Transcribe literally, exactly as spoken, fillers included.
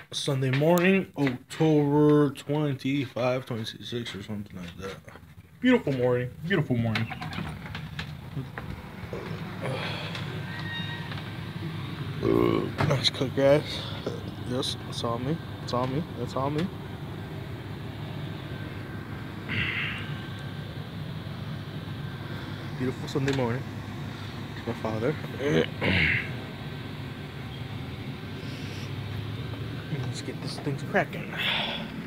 Sunday morning, October twenty-fifth, twenty twenty-six, or something like that. Beautiful morning. Beautiful morning. Uh, nice cut grass. Yes, it's on me. It's on me. It's on me. Beautiful Sunday morning. To my father. Let's get this thing cracking.